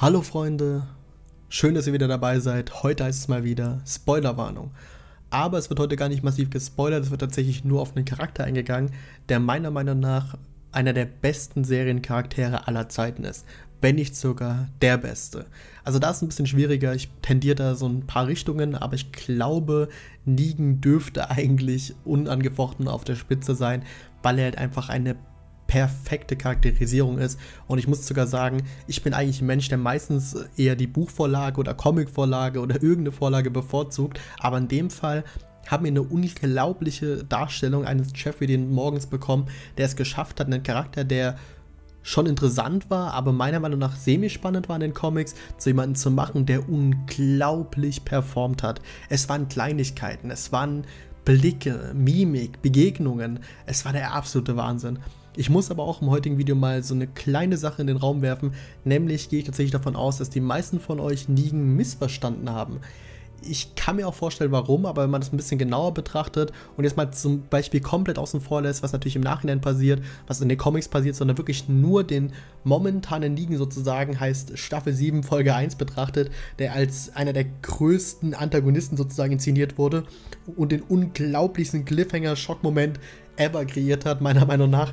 Hallo Freunde, schön, dass ihr wieder dabei seid. Heute heißt es mal wieder Spoilerwarnung. Aber es wird heute gar nicht massiv gespoilert, es wird tatsächlich nur auf einen Charakter eingegangen, der meiner Meinung nach einer der besten Seriencharaktere aller Zeiten ist. Wenn nicht sogar der beste. Also da ist es ein bisschen schwieriger, ich tendiere da so ein paar Richtungen, aber ich glaube, Negan dürfte eigentlich unangefochten auf der Spitze sein, weil er halt einfach eine perfekte Charakterisierung ist. Und ich muss sogar sagen, ich bin eigentlich ein Mensch, der meistens eher die Buchvorlage oder Comicvorlage oder irgendeine Vorlage bevorzugt, aber in dem Fall haben wir eine unglaubliche Darstellung eines Jeffrey Dean Morgans bekommen, der es geschafft hat, einen Charakter, der schon interessant war, aber meiner Meinung nach semi-spannend war in den Comics, zu jemandem zu machen, der unglaublich performt hat. Es waren Kleinigkeiten, es waren Blicke, Mimik, Begegnungen, es war der absolute Wahnsinn. Ich muss aber auch im heutigen Video mal so eine kleine Sache in den Raum werfen, nämlich gehe ich tatsächlich davon aus, dass die meisten von euch Negan missverstanden haben. Ich kann mir auch vorstellen, warum, aber wenn man das ein bisschen genauer betrachtet und jetzt mal zum Beispiel komplett außen vor lässt, was natürlich im Nachhinein passiert, was in den Comics passiert, sondern wirklich nur den momentanen Negan sozusagen, heißt Staffel 7, Folge 1 betrachtet, der als einer der größten Antagonisten sozusagen inszeniert wurde und den unglaublichsten Cliffhanger-Schockmoment ever kreiert hat, meiner Meinung nach,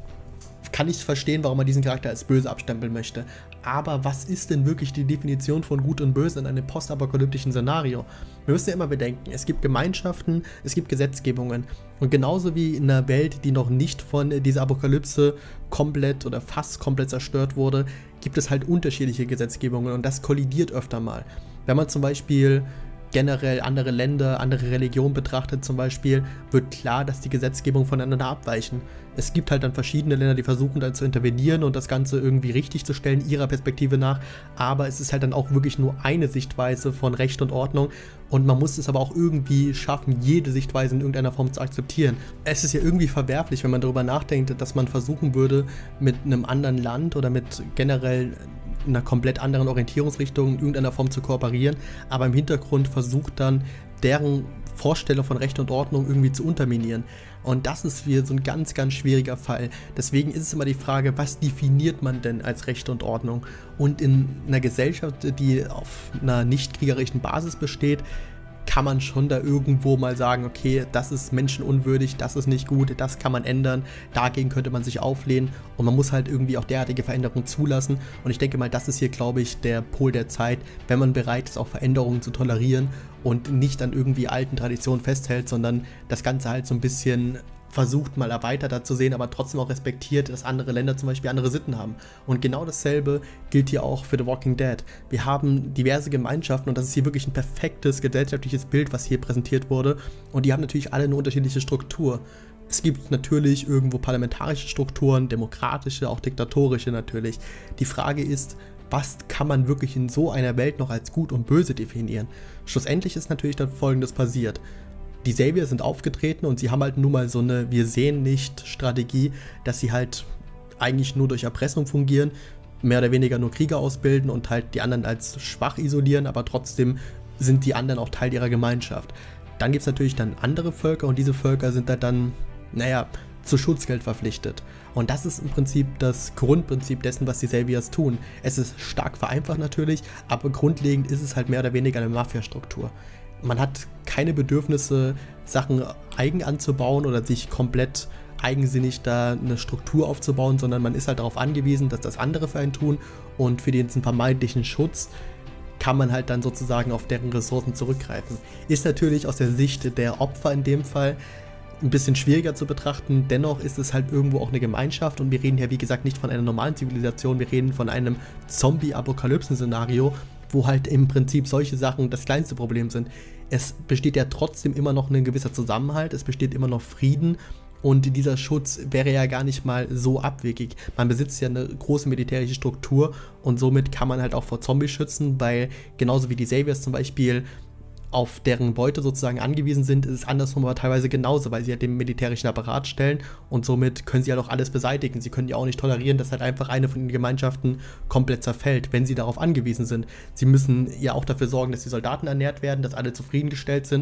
kann ich verstehen, warum man diesen Charakter als böse abstempeln möchte. Aber was ist denn wirklich die Definition von Gut und Böse in einem postapokalyptischen Szenario? Wir müssen ja immer bedenken, es gibt Gemeinschaften, es gibt Gesetzgebungen. Und genauso wie in einer Welt, die noch nicht von dieser Apokalypse komplett oder fast komplett zerstört wurde, gibt es halt unterschiedliche Gesetzgebungen und das kollidiert öfter mal. Wenn man zum Beispiel generell andere Länder, andere Religionen betrachtet zum Beispiel, wird klar, dass die Gesetzgebung voneinander abweichen. Es gibt halt dann verschiedene Länder, die versuchen dann zu intervenieren und das Ganze irgendwie richtig zu stellen, ihrer Perspektive nach, aber es ist halt dann auch wirklich nur eine Sichtweise von Recht und Ordnung und man muss es aber auch irgendwie schaffen, jede Sichtweise in irgendeiner Form zu akzeptieren. Es ist ja irgendwie verwerflich, wenn man darüber nachdenkt, dass man versuchen würde, mit einem anderen Land oder mit generell einer komplett anderen Orientierungsrichtung in irgendeiner Form zu kooperieren, aber im Hintergrund versucht dann, deren Vorstellung von Recht und Ordnung irgendwie zu unterminieren. Und das ist wieder so ein ganz, ganz schwieriger Fall. Deswegen ist es immer die Frage, was definiert man denn als Recht und Ordnung? Und in einer Gesellschaft, die auf einer nicht kriegerischen Basis besteht, kann man schon da irgendwo mal sagen, okay, das ist menschenunwürdig, das ist nicht gut, das kann man ändern, dagegen könnte man sich auflehnen und man muss halt irgendwie auch derartige Veränderungen zulassen und ich denke mal, das ist hier, glaube ich, der Pol der Zeit, wenn man bereit ist, auch Veränderungen zu tolerieren und nicht an irgendwie alten Traditionen festhält, sondern das Ganze halt so ein bisschen versucht mal erweiterter zu sehen, aber trotzdem auch respektiert, dass andere Länder zum Beispiel andere Sitten haben. Und genau dasselbe gilt hier auch für The Walking Dead. Wir haben diverse Gemeinschaften und das ist hier wirklich ein perfektes gesellschaftliches Bild, was hier präsentiert wurde. Und die haben natürlich alle eine unterschiedliche Struktur. Es gibt natürlich irgendwo parlamentarische Strukturen, demokratische, auch diktatorische natürlich. Die Frage ist, was kann man wirklich in so einer Welt noch als Gut und Böse definieren? Schlussendlich ist natürlich dann Folgendes passiert. Die Savior sind aufgetreten und sie haben halt nun mal so eine Wir-sehen-nicht-Strategie, dass sie halt eigentlich nur durch Erpressung fungieren, mehr oder weniger nur Krieger ausbilden und halt die anderen als schwach isolieren, aber trotzdem sind die anderen auch Teil ihrer Gemeinschaft. Dann gibt es natürlich dann andere Völker und diese Völker sind halt dann, naja, zu Schutzgeld verpflichtet. Und das ist im Prinzip das Grundprinzip dessen, was die Saviors tun. Es ist stark vereinfacht natürlich, aber grundlegend ist es halt mehr oder weniger eine Mafia-Struktur. Man hat keine Bedürfnisse, Sachen eigen anzubauen oder sich komplett eigensinnig da eine Struktur aufzubauen, sondern man ist halt darauf angewiesen, dass das andere für einen tun und für diesen vermeintlichen Schutz kann man halt dann sozusagen auf deren Ressourcen zurückgreifen. Ist natürlich aus der Sicht der Opfer in dem Fall ein bisschen schwieriger zu betrachten, dennoch ist es halt irgendwo auch eine Gemeinschaft und wir reden hier wie gesagt nicht von einer normalen Zivilisation, wir reden von einem Zombie-Apokalypsen-Szenario, wo halt im Prinzip solche Sachen das kleinste Problem sind. Es besteht ja trotzdem immer noch ein gewisser Zusammenhalt, es besteht immer noch Frieden und dieser Schutz wäre ja gar nicht mal so abwegig. Man besitzt ja eine große militärische Struktur und somit kann man halt auch vor Zombies schützen, weil genauso wie die Saviors zum Beispiel auf deren Beute sozusagen angewiesen sind, ist es andersrum aber teilweise genauso, weil sie halt den militärischen Apparat stellen und somit können sie halt auch alles beseitigen. Sie können ja auch nicht tolerieren, dass halt einfach eine von den Gemeinschaften komplett zerfällt, wenn sie darauf angewiesen sind. Sie müssen ja auch dafür sorgen, dass die Soldaten ernährt werden, dass alle zufriedengestellt sind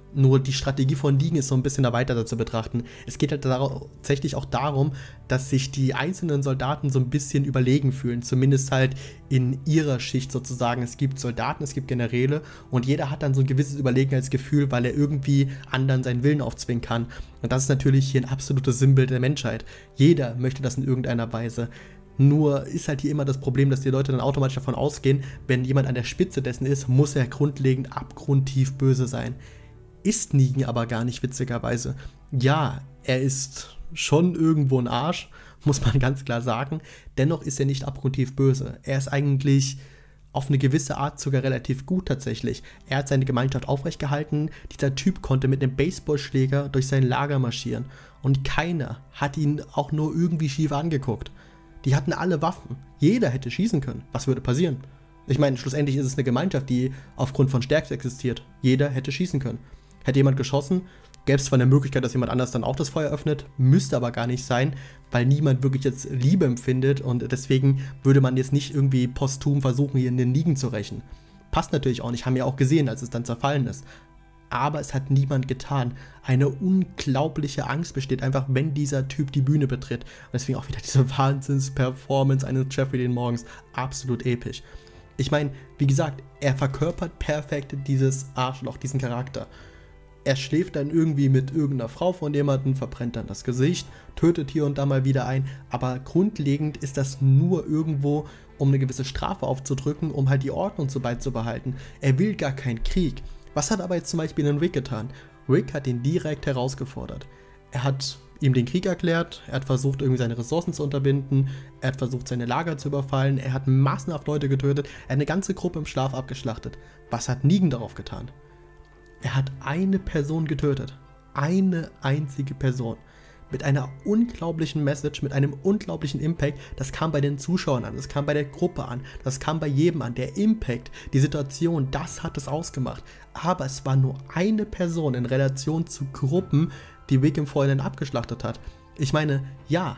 Nur die Strategie von Negan ist so ein bisschen erweiterter zu betrachten. Es geht halt tatsächlich auch darum, dass sich die einzelnen Soldaten so ein bisschen überlegen fühlen. Zumindest halt in ihrer Schicht sozusagen. Es gibt Soldaten, es gibt Generäle und jeder hat dann so ein gewisses Überlegenheitsgefühl, weil er irgendwie anderen seinen Willen aufzwingen kann. Und das ist natürlich hier ein absolutes Sinnbild der Menschheit. Jeder möchte das in irgendeiner Weise. Nur ist halt hier immer das Problem, dass die Leute dann automatisch davon ausgehen, wenn jemand an der Spitze dessen ist, muss er grundlegend abgrundtief böse sein. Ist Negan aber gar nicht, witzigerweise. Ja, er ist schon irgendwo ein Arsch, muss man ganz klar sagen. Dennoch ist er nicht abgrundtief böse. Er ist eigentlich auf eine gewisse Art sogar relativ gut tatsächlich. Er hat seine Gemeinschaft aufrechtgehalten. Dieser Typ konnte mit einem Baseballschläger durch sein Lager marschieren. Und keiner hat ihn auch nur irgendwie schief angeguckt. Die hatten alle Waffen. Jeder hätte schießen können. Was würde passieren? Ich meine, schlussendlich ist es eine Gemeinschaft, die aufgrund von Stärke existiert. Jeder hätte schießen können. Hätte jemand geschossen, gäbe es zwar eine Möglichkeit, dass jemand anders dann auch das Feuer öffnet, müsste aber gar nicht sein, weil niemand wirklich jetzt Liebe empfindet und deswegen würde man jetzt nicht irgendwie posthum versuchen, hier in den Negan zu rächen. Passt natürlich auch nicht, haben wir auch gesehen, als es dann zerfallen ist. Aber es hat niemand getan. Eine unglaubliche Angst besteht einfach, wenn dieser Typ die Bühne betritt. Und deswegen auch wieder diese Wahnsinns-Performance eines Jeffrey Dean Morgans. Absolut episch. Ich meine, wie gesagt, er verkörpert perfekt dieses Arschloch, diesen Charakter. Er schläft dann irgendwie mit irgendeiner Frau von jemandem, verbrennt dann das Gesicht, tötet hier und da mal wieder ein, aber grundlegend ist das nur irgendwo, um eine gewisse Strafe aufzudrücken, um halt die Ordnung so beizubehalten. Er will gar keinen Krieg. Was hat aber jetzt zum Beispiel den Rick getan? Rick hat ihn direkt herausgefordert. Er hat ihm den Krieg erklärt, er hat versucht, irgendwie seine Ressourcen zu unterbinden, er hat versucht, seine Lager zu überfallen, er hat massenhaft Leute getötet, er hat eine ganze Gruppe im Schlaf abgeschlachtet. Was hat Negan darauf getan? Er hat eine Person getötet. Eine einzige Person. Mit einer unglaublichen Message, mit einem unglaublichen Impact. Das kam bei den Zuschauern an, das kam bei der Gruppe an, das kam bei jedem an. Der Impact, die Situation, das hat es ausgemacht. Aber es war nur eine Person in Relation zu Gruppen, die Rick im Vorhinein abgeschlachtet hat. Ich meine, ja,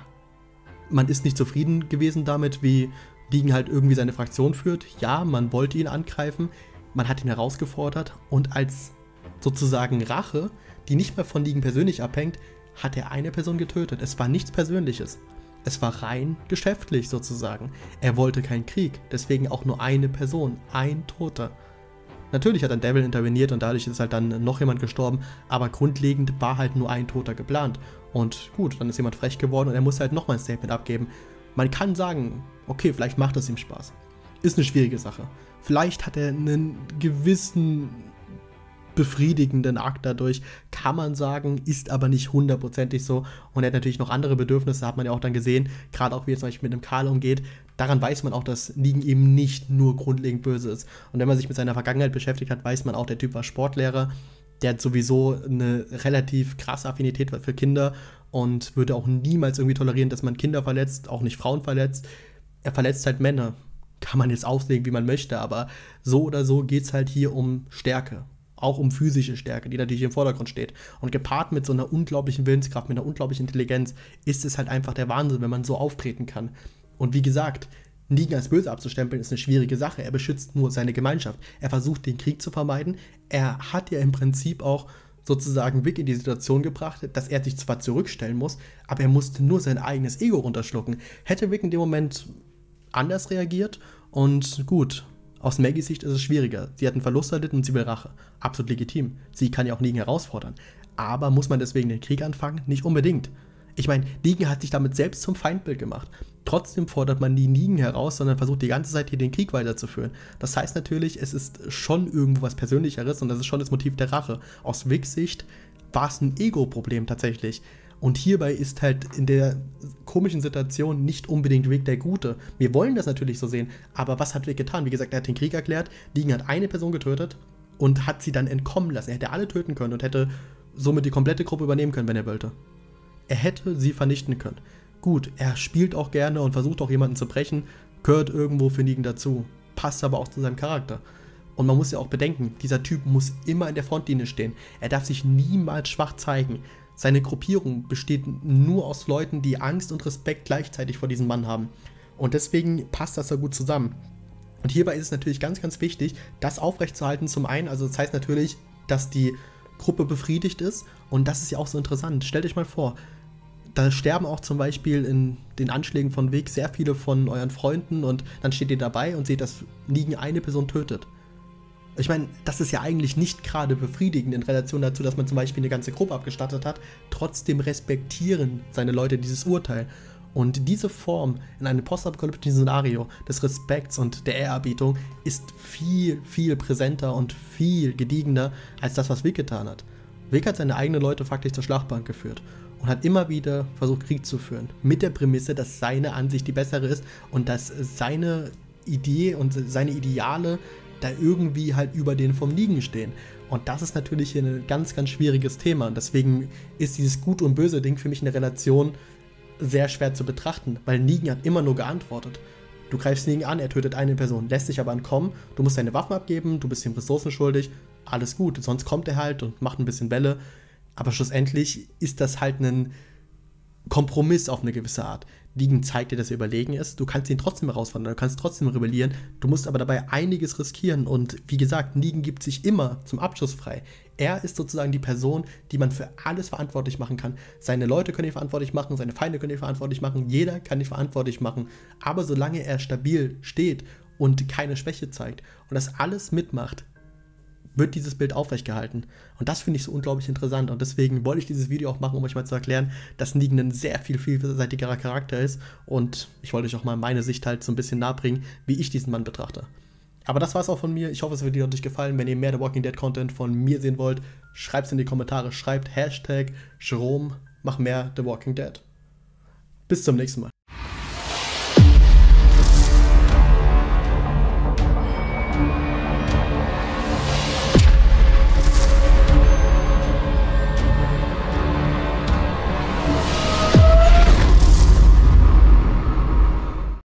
man ist nicht zufrieden gewesen damit, wie Negan halt irgendwie seine Fraktion führt. Ja, man wollte ihn angreifen, man hat ihn herausgefordert und als sozusagen Rache, die nicht mehr von Negan persönlich abhängt, hat er eine Person getötet. Es war nichts Persönliches. Es war rein geschäftlich sozusagen. Er wollte keinen Krieg, deswegen auch nur eine Person, ein Toter. Natürlich hat dann Devil interveniert und dadurch ist halt dann noch jemand gestorben, aber grundlegend war halt nur ein Toter geplant. Und gut, dann ist jemand frech geworden und er muss halt nochmal ein Statement abgeben. Man kann sagen, okay, vielleicht macht es ihm Spaß. Ist eine schwierige Sache. Vielleicht hat er einen gewissen befriedigenden Akt dadurch, kann man sagen, ist aber nicht hundertprozentig so und er hat natürlich noch andere Bedürfnisse, hat man ja auch dann gesehen, gerade auch wie er zum Beispiel mit dem Karl umgeht, daran weiß man auch, dass Negan eben nicht nur grundlegend böse ist und wenn man sich mit seiner Vergangenheit beschäftigt hat, weiß man auch, der Typ war Sportlehrer, der hat sowieso eine relativ krasse Affinität für Kinder und würde auch niemals irgendwie tolerieren, dass man Kinder verletzt, auch nicht Frauen verletzt, er verletzt halt Männer, kann man jetzt auslegen, wie man möchte, aber so oder so geht es halt hier um Stärke. Auch um physische Stärke, die natürlich im Vordergrund steht. Und gepaart mit so einer unglaublichen Willenskraft, mit einer unglaublichen Intelligenz, ist es halt einfach der Wahnsinn, wenn man so auftreten kann. Und wie gesagt, Negan als böse abzustempeln, ist eine schwierige Sache. Er beschützt nur seine Gemeinschaft. Er versucht, den Krieg zu vermeiden. Er hat ja im Prinzip auch sozusagen Rick in die Situation gebracht, dass er sich zwar zurückstellen muss, aber er musste nur sein eigenes Ego runterschlucken. Hätte Rick in dem Moment anders reagiert und gut, aus Maggies Sicht ist es schwieriger. Sie hat einen Verlust erlitten und sie will Rache. Absolut legitim. Sie kann ja auch Negan herausfordern. Aber muss man deswegen den Krieg anfangen? Nicht unbedingt. Ich meine, Negan hat sich damit selbst zum Feindbild gemacht. Trotzdem fordert man nie Negan heraus, sondern versucht die ganze Zeit hier den Krieg weiterzuführen. Das heißt natürlich, es ist schon irgendwo was Persönlicheres und das ist schon das Motiv der Rache. Aus Ricks Sicht war es ein Ego-Problem tatsächlich. Und hierbei ist halt in der komischen Situation nicht unbedingt Rick der Gute. Wir wollen das natürlich so sehen, aber was hat Rick getan? Wie gesagt, er hat den Krieg erklärt, Negan hat eine Person getötet und hat sie dann entkommen lassen. Er hätte alle töten können und hätte somit die komplette Gruppe übernehmen können, wenn er wollte. Er hätte sie vernichten können. Gut, er spielt auch gerne und versucht auch jemanden zu brechen, gehört irgendwo für Negan dazu, passt aber auch zu seinem Charakter. Und man muss ja auch bedenken, dieser Typ muss immer in der Frontlinie stehen. Er darf sich niemals schwach zeigen. Seine Gruppierung besteht nur aus Leuten, die Angst und Respekt gleichzeitig vor diesem Mann haben. Und deswegen passt das so gut zusammen. Und hierbei ist es natürlich ganz, ganz wichtig, das aufrechtzuerhalten zum einen. Also das heißt natürlich, dass die Gruppe befriedigt ist. Und das ist ja auch so interessant. Stellt euch mal vor, da sterben auch zum Beispiel in den Anschlägen von Weg sehr viele von euren Freunden und dann steht ihr dabei und seht, dass Negan eine Person tötet. Ich meine, das ist ja eigentlich nicht gerade befriedigend in Relation dazu, dass man zum Beispiel eine ganze Gruppe abgestattet hat. Trotzdem respektieren seine Leute dieses Urteil. Und diese Form in einem postapokalyptischen Szenario des Respekts und der Ehrerbietung ist viel, viel präsenter und viel gediegener als das, was Vic getan hat. Vic hat seine eigenen Leute faktisch zur Schlachtbank geführt und hat immer wieder versucht, Krieg zu führen. Mit der Prämisse, dass seine Ansicht die bessere ist und dass seine Idee und seine Ideale da irgendwie halt über den vom Negan stehen. Und das ist natürlich hier ein ganz, ganz schwieriges Thema. Und deswegen ist dieses Gut und Böse Ding für mich in der Relation sehr schwer zu betrachten, weil Negan hat immer nur geantwortet. Du greifst Negan an, er tötet eine Person, lässt dich aber entkommen, du musst deine Waffen abgeben, du bist ihm Ressourcen schuldig, alles gut, sonst kommt er halt und macht ein bisschen Welle, aber schlussendlich ist das halt ein Kompromiss auf eine gewisse Art. Negan zeigt dir, dass er überlegen ist, du kannst ihn trotzdem herausfordern, du kannst trotzdem rebellieren, du musst aber dabei einiges riskieren und wie gesagt, Negan gibt sich immer zum Abschluss frei. Er ist sozusagen die Person, die man für alles verantwortlich machen kann. Seine Leute können ihn verantwortlich machen, seine Feinde können ihn verantwortlich machen, jeder kann ihn verantwortlich machen, aber solange er stabil steht und keine Schwäche zeigt und das alles mitmacht, wird dieses Bild aufrecht gehalten. Und das finde ich so unglaublich interessant. Und deswegen wollte ich dieses Video auch machen, um euch mal zu erklären, dass Negan ein sehr vielseitigerer Charakter ist. Und ich wollte euch auch mal meine Sicht halt so ein bisschen nahebringen, wie ich diesen Mann betrachte. Aber das war's auch von mir. Ich hoffe, es wird euch gefallen. Wenn ihr mehr The Walking Dead Content von mir sehen wollt, schreibt es in die Kommentare. Schreibt Hashtag Jerome, mach mehr The Walking Dead. Bis zum nächsten Mal.